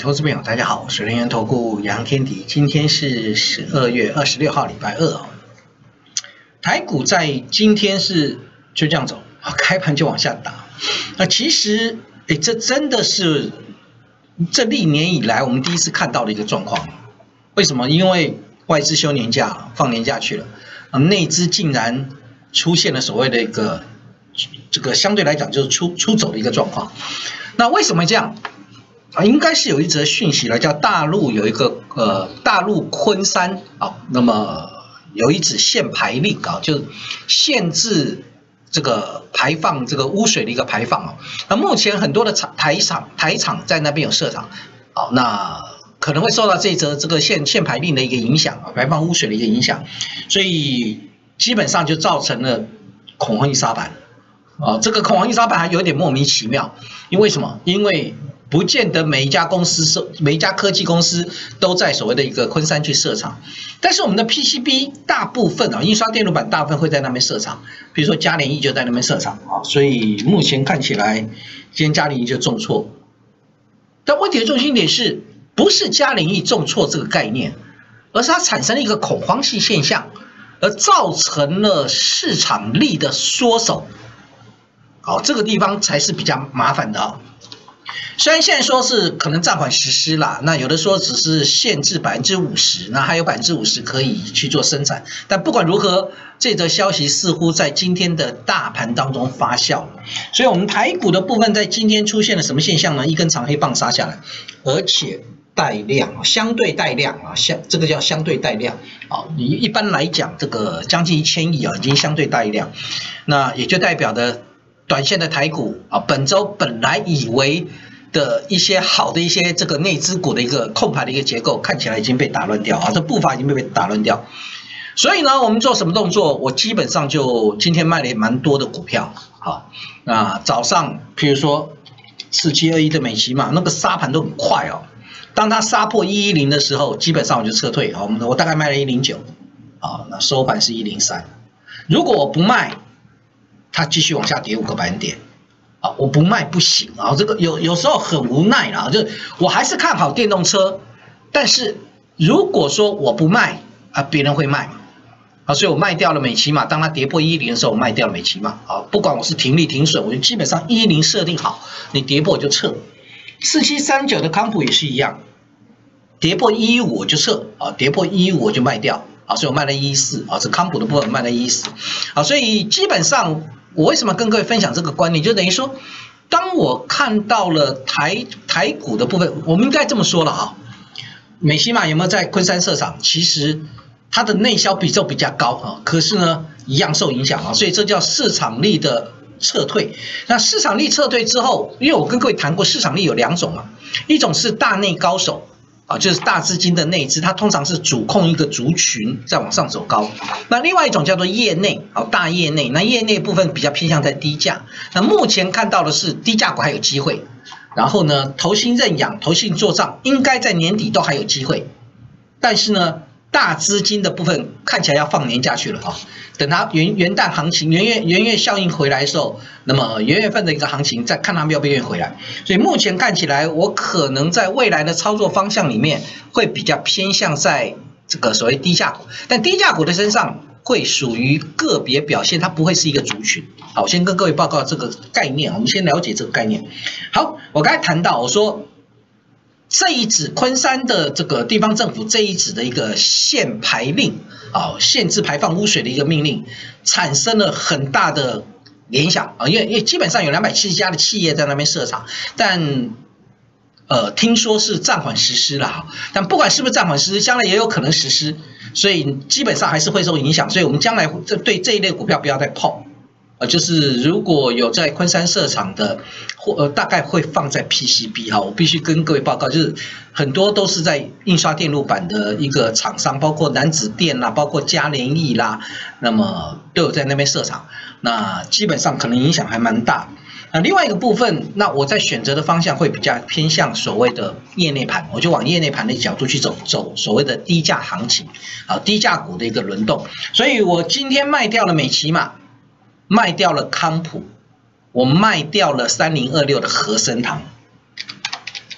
投资朋友，大家好，我是人元投顾杨天迪。今天是12月26号，礼拜二。台股在今天是就这样走，开盘就往下打。其实，这真的是这历年以来我们第一次看到的一个状况。为什么？因为外资休年假，放年假去了，内资竟然出现了所谓的一个这个相对来讲就是出走的一个状况。那为什么这样？应该是有一则讯息了，叫大陆有一个大陆昆山那么有一纸限排令就限制这个排放这个污水的一个排放那目前很多的台厂在那边有设厂那可能会受到这则这个限排令的一个影响排放污水的一个影响，所以基本上就造成了恐慌性杀盘这个恐慌性杀盘还有点莫名其妙，因为什么？因为不见得每一家科技公司都在所谓的一个昆山去设厂，但是我们的 PCB 大部分印刷电路板大部分会在那边设厂，比如说嘉联益就在那边设厂所以目前看起来今天嘉联益就重挫，但问题的重心点是不是嘉联益重挫这个概念，而是它产生了一个恐慌性现象，而造成了市场力的缩手。这个地方才是比较麻烦的虽然现在说是可能暂缓实施啦，那有的说只是限制50%，那还有50%可以去做生产，但不管如何，这则消息似乎在今天的大盘当中发酵，所以我们台股的部分在今天出现了什么现象呢？一根长黑棒杀下来，而且带量，相对带量这个叫相对带量你一般来讲，这个将近1000亿已经相对带量，那也就代表的短线的台股本周本来以为的一些好的一些这个内资股的一个控盘的一个结构，看起来已经被打乱掉这步伐已经被打乱掉。所以呢，我们做什么动作？我基本上就今天卖了蛮多的股票那早上譬如说4721的美琪嘛，那个杀盘都很快当它杀破110的时候，基本上我就撤退我大概卖了109那收盘是103。如果我不卖，它继续往下跌5个百分点我不卖不行这个有时候很无奈就是我还是看好电动车，但是如果说我不卖别人会卖所以我卖掉了美琪玛，当它跌破110的时候，我卖掉了美琪玛不管我是停利停损，我就基本上110设定好，你跌破我就撤。4739的康普也是一样，跌破115我就撤跌破115我就卖掉所以我卖了114这康普的部分卖了114所以基本上我为什么跟各位分享这个观念，就等于说当我看到了台股的部分，我们应该这么说了美琪玛有没有在昆山设厂？其实它的内销比重比较高可是呢一样受影响所以这叫市场力的撤退。那市场力撤退之后，因为我跟各位谈过市场力有2种一种是大内高手就是大资金的内资，它通常是主控一个族群在往上走高。那另外一种叫做业内大业内，那业内部分比较偏向在低价。那目前看到的是低价股还有机会，然后呢投信认养、投信做账，应该在年底都还有机会。但是呢大资金的部分看起来要放年假去了等它元旦行情、元月效应回来的时候，那么元月份的一个行情再看他们要不愿意回来。所以目前看起来，我可能在未来的操作方向里面会比较偏向在这个所谓低价股，但低价股的身上会属于个别表现，它不会是一个族群。好，我先跟各位报告这个概念，我们先了解这个概念。好，我刚才谈到我说这一纸昆山的这个地方政府这一纸的一个限排令限制排放污水的一个命令，产生了很大的联想因为基本上有270家的企业在那边设厂，但听说是暂缓实施了但不管是不是暂缓实施，将来也有可能实施，所以基本上还是会受影响，所以我们将来对这一类股票不要再碰就是如果有在昆山设厂的大概会放在 PCB 我必须跟各位报告，就是很多都是在印刷电路板的一个厂商，包括南子电啦，包括嘉联益啦，那么都有在那边设厂，那基本上可能影响还蛮大。那另外一个部分，那我在选择的方向会比较偏向所谓的业内盘，我就往业内盘的角度去走所谓的低价行情低价股的一个轮动。所以我今天卖掉了美琪玛，卖掉了康普，我卖掉了3026的和生堂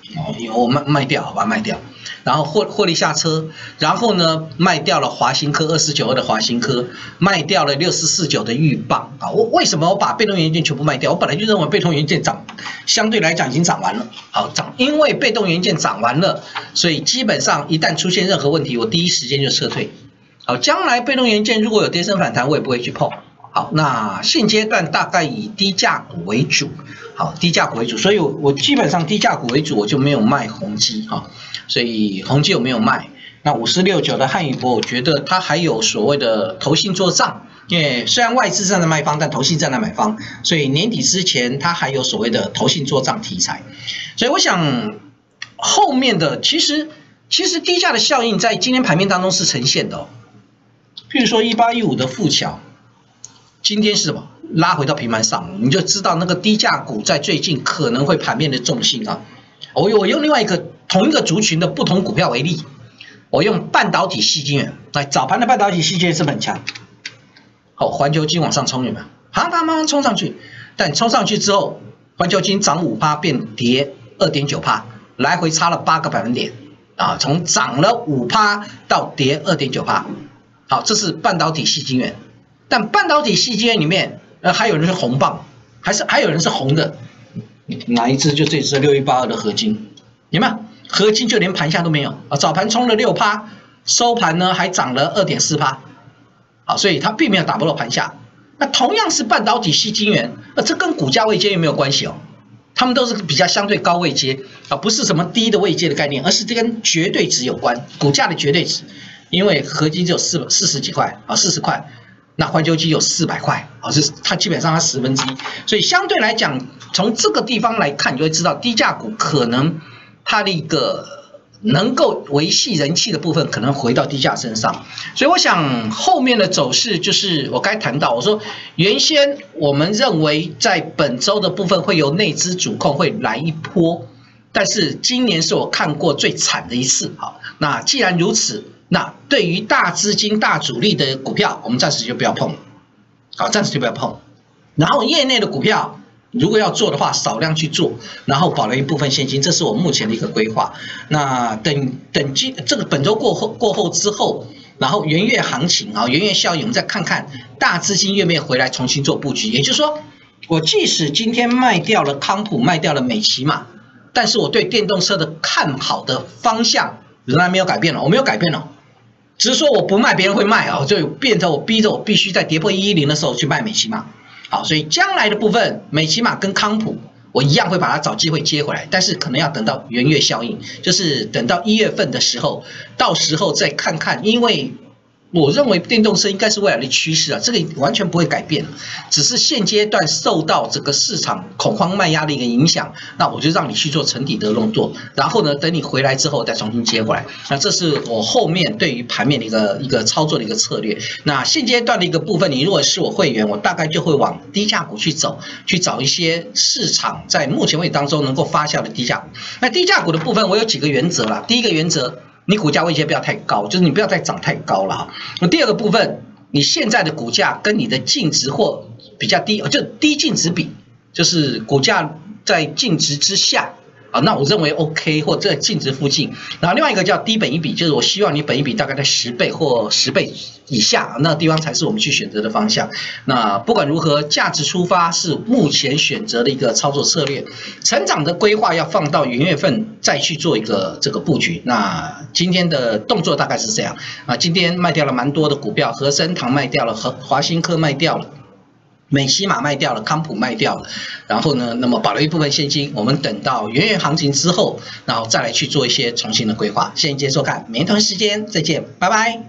我卖掉，好吧，卖掉，然后获利下车，然后呢卖掉了华新科2492的华新科，卖掉了6449的钰棒啊。为什么我把被动元件全部卖掉？我本来就认为被动元件相对来讲已经涨完了，好涨，因为被动元件涨完了，所以基本上一旦出现任何问题，我第一时间就撤退。好，将来被动元件如果有跌升反弹，我也不会去碰。好，那现阶段大概以低价股为主，好，低价股为主，所以我基本上低价股为主，我就没有卖宏基哈，所以宏基我没有卖。那5469的汉语博，我觉得它还有所谓的投信做账，因为虽然外资站在卖方，但投信站在买方，所以年底之前它还有所谓的投信做账题材，所以我想后面的其实低价的效应在今天盘面当中是呈现的哦，譬如说1815的富桥。今天是什么？拉回到平盘上，你就知道那个低价股在最近可能会盘面的重心啊。我用另外一个同一个族群的不同股票为例，我用半导体矽晶圆，来早盘的半导体矽晶圆是很强。好，环球晶往上冲有没有？啪冲上去，但冲上去之后，环球晶涨5%变跌2.9%，来回差了8个百分点啊，从涨了5%到跌2.9%。好，这是半导体矽晶圆。但半导体矽晶圆里面，还有人是红棒，还有人是红的，哪一只？就这只6182的合金，有没有？合金就连盘下都没有啊，早盘冲了6%，收盘呢还涨了2.4%，好，所以它并没有打破了盘下。那同样是半导体矽晶圆，这跟股价位阶有没有关系哦？他们都是比较相对高位阶啊，不是什么低的位阶的概念，而是这跟绝对值有关，股价的绝对值，因为合金只有40几块啊，40块。那环球晶有400块，是它基本上它1/10，所以相对来讲，从这个地方来看，你就会知道低价股可能它的一个能够维系人气的部分，可能回到低价身上。所以我想后面的走势就是我刚才谈到，我说原先我们认为在本周的部分会由内资主控会来一波，但是今年是我看过最惨的一次。好，那既然如此。那对于大资金、大主力的股票，我们暂时就不要碰，好，暂时就不要碰。然后业内的股票，如果要做的话，少量去做，然后保留一部分现金，这是我目前的一个规划。那等这个本周过后之后，然后元月行情啊，元月效应，我们再看看大资金愿不愿意回来重新做布局。也就是说，我即使今天卖掉了康普，卖掉了美骑马，但是我对电动车的看好的方向仍然没有改变了，我没有改变了。只是说我不卖，别人会卖啊，就变成我逼着我必须在跌破110的时候去卖美骑马。好，所以将来的部分，美骑马跟康普，我一样会把它找机会接回来，但是可能要等到元月效应，就是等到1月份的时候，到时候再看看，因为我认为电动车应该是未来的趋势啊，这个完全不会改变，只是现阶段受到这个市场恐慌卖压的一个影响，那我就让你去做沉底的动作，然后呢，等你回来之后再重新接回来。那这是我后面对于盘面的一个操作的一个策略。那现阶段的一个部分，你如果是我会员，我大概就会往低价股去走，去找一些市场在目前为止当中能够发酵的低价股。那低价股的部分，我有几个原则啦。第一个原则，你股价位阶不要太高，就是你不要再涨太高了。那第二个部分，你现在的股价跟你的净值或比较低，就低净值比，就是股价在净值之下啊，那我认为 OK， 或在净值附近。然后另外一个叫低本益比，就是我希望你本益比大概在10倍或10倍以下，那地方才是我们去选择的方向。那不管如何，价值出发是目前选择的一个操作策略。成长的规划要放到元月份再去做一个这个布局。那今天的动作大概是这样啊，今天卖掉了蛮多的股票，和生堂卖掉了，华新科卖掉了。美骑马卖掉了，康普卖掉了，然后呢，那么保留一部分现金，我们等到元月行情之后，然后再来去做一些重新的规划。谢谢您收看，明天同一时间再见，拜拜。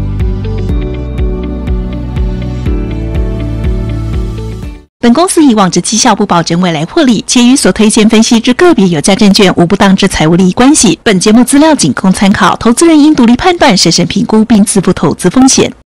本公司以往之绩效不保证未来获利，且与所推荐分析之个别有价证券无不当之财务利益关系。本节目资料仅供参考，投资人应独立判断、审慎评估并自负投资风险。